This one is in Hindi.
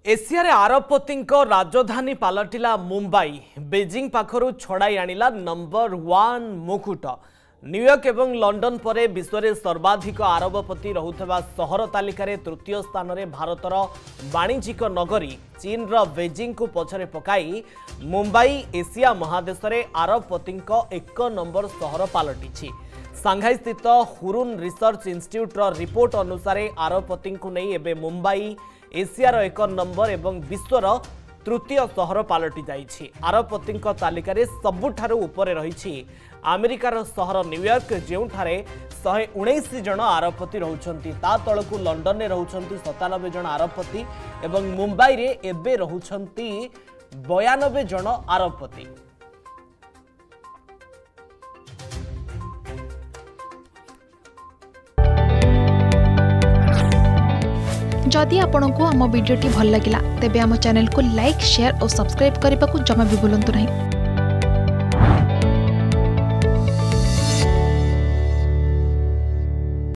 एशिया आरबपति राजधानी पलटिला मुंबई बेजिंग पाखरु छड़ाई आणिला नंबर 1 मुकुट। न्यूयॉर्क एवं लंडन परे विश्व में सर्वाधिक आरबपति रहुथबा सहर तालिकार तृतीय स्थान में भारतर वाणिज्यिक नगरी चीन बेजिंग को पछरे पकाई मुंबई एशिया महादेश में आरबपति एक नंबर सहर पलटि। सांघाई स्थित हुरुन रिसर्च इंस्टीट्यूट रिपोर्ट अनुसार आरबपति को नहीं एबे मुंबई एशियार एक नंबर एवं विश्वर तृतीय सहर पलटि जाइछि। आरबपति तालिकार सबुठारु उपरे रही अमेरिकार सहर न्यूयॉर्क जोठारे 119 जन आरबपति रहउछंती। ता तळकु लंडन में रहउछंती 97 जन आरबपति एवं मुंबई रे एबे रहउछंती 92 जन आरबपति। जदि आपंक आम भिडी भल लगा तेब आम चैनल को लाइक शेयर और सब्सक्राइब करने को जमा भी भूलु नहीं।